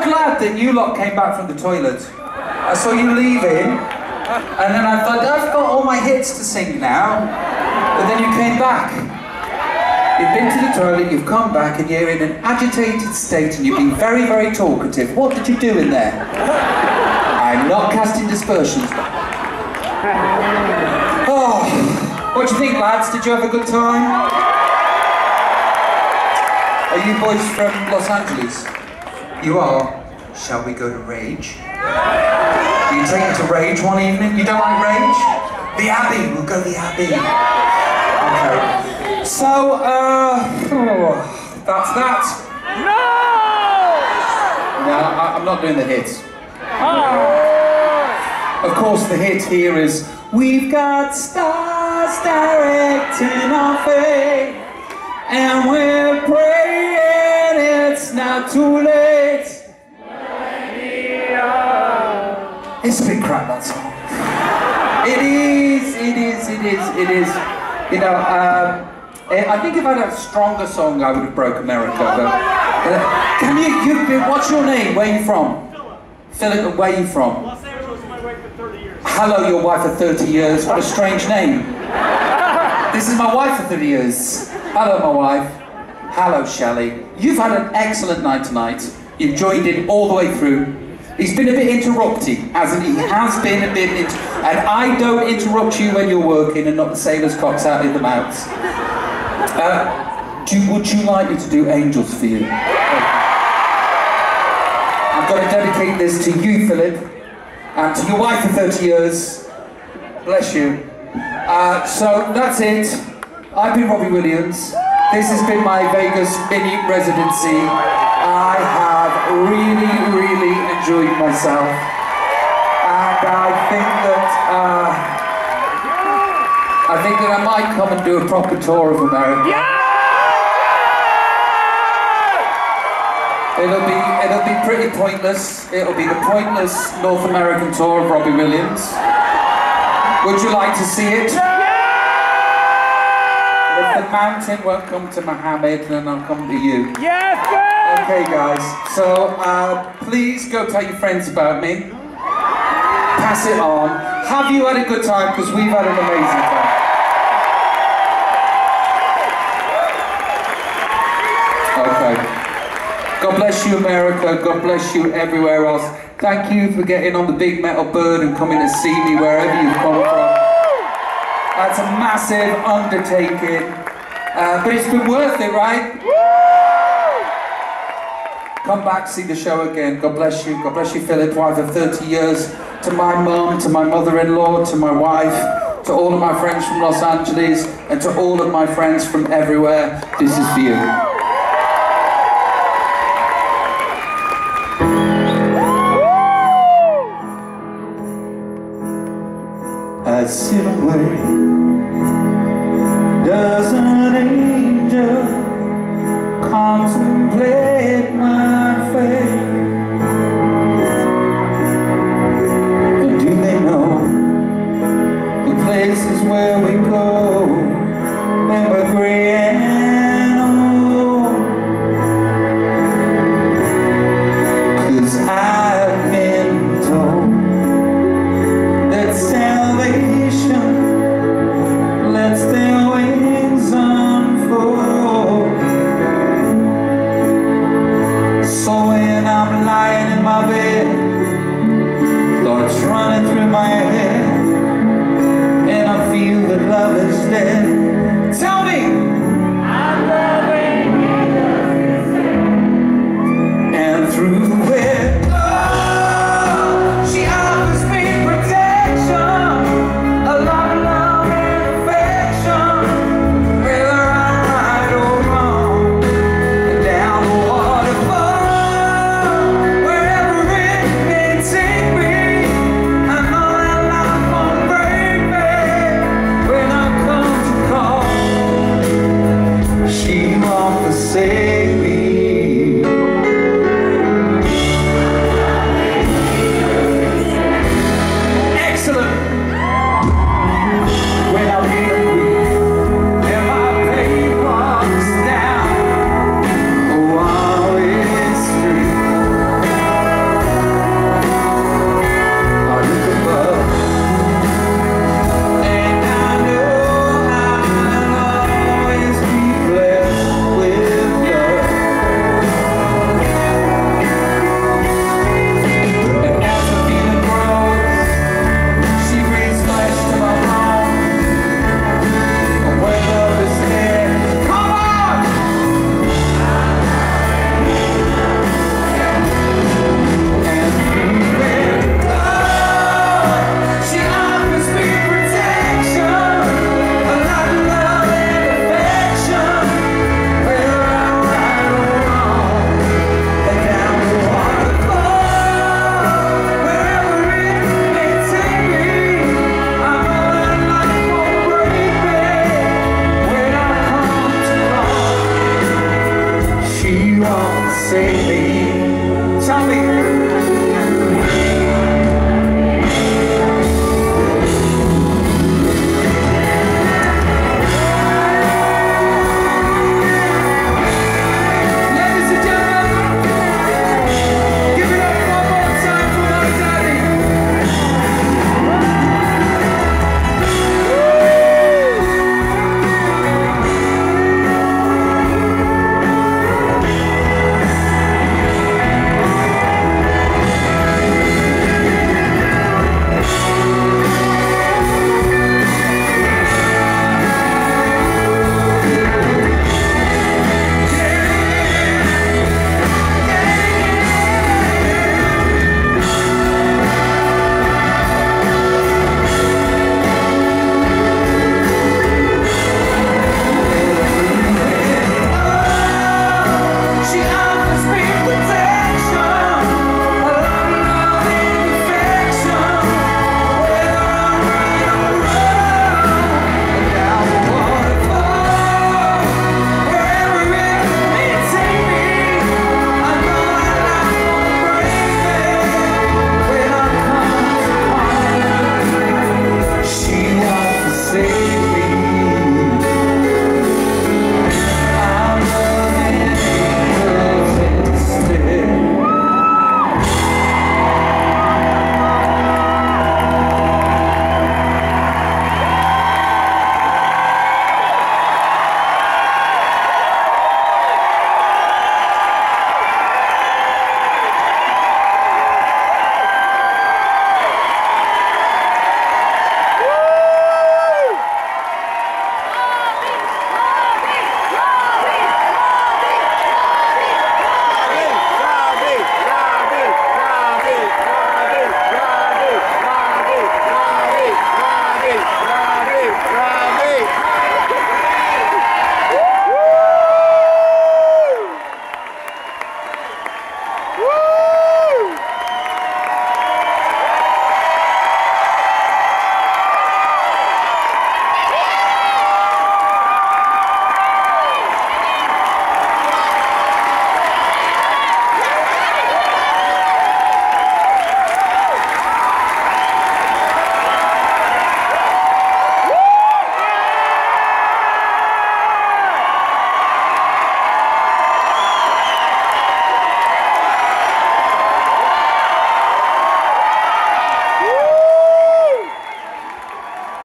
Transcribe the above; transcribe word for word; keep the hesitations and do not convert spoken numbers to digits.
glad that you lot came back from the toilet. I saw you leaving, and then I thought, I've got all my hits to sing now. But then you came back. You've been to the toilet, you've come back, and you're in an agitated state, and you've been very, very talkative. What did you do in there? I'm not casting dispersions. Oh, what do you think, lads? Did you have a good time? Are you boys from Los Angeles? You are? Shall we go to Rage? You take me to Rage one evening? You don't like Rage? The Abbey, we'll go to the Abbey. Okay. So, uh, oh, that's that. No! No, I, I'm not doing the hits. Oh. Of course, the hit here is, we've got stars directing our fate, and we're praying it's not too late. It's a bit crap, that song. It is, it is, it is, it is. You know, um, I think if I'd had a stronger song, I would have broke America. But, uh, can you, you, what's your name? Where are you from? Philip, where are you from? Los Angeles, my wife for thirty years. Hello, your wife for thirty years. What a strange name. This is my wife for thirty years. Hello, my wife. Hello, Shelley. You've had an excellent night tonight. You've joined in all the way through. He's been a bit interrupty, hasn't he? He has been a bit inter and I don't interrupt you when you're working and knock the sailors' cocks out in the mouths. Uh, do, would you like me to do Angels for you? I've got to dedicate this to you, Philip, and to your wife for thirty years. Bless you. Uh, so that's it. I've been Robbie Williams. This has been my Vegas mini residency. I have really, really enjoyed myself, and I think that uh, I think that I might come and do a proper tour of America. Yeah! It'll be it'll be pretty pointless. It'll be the pointless North American tour of Robbie Williams. Would you like to see it? If the mountain won't come to Muhammad, then I'll come to you. Yes, sir! Okay, guys. So uh, please go tell your friends about me. Pass it on. Have you had a good time? Because we've had an amazing time. Okay. God bless you, America. God bless you everywhere else. Thank you for getting on the Big Metal Bird and coming to see me wherever you've come from. That's a massive undertaking. Uh, but it's been worth it, right? Come back, see the show again. God bless you. God bless you, Philip, wife of thirty years. To my mum, to my mother-in-law, to my wife, to all of my friends from Los Angeles, and to all of my friends from everywhere, this is for you. I sit away, does an angel contemplate my fate? But do they know the places where we go when we're free and old? 'Cause I've been told that salvation lets their wings unfold. So when I'm lying in my bed, thoughts running through my head, and I feel that love is dead,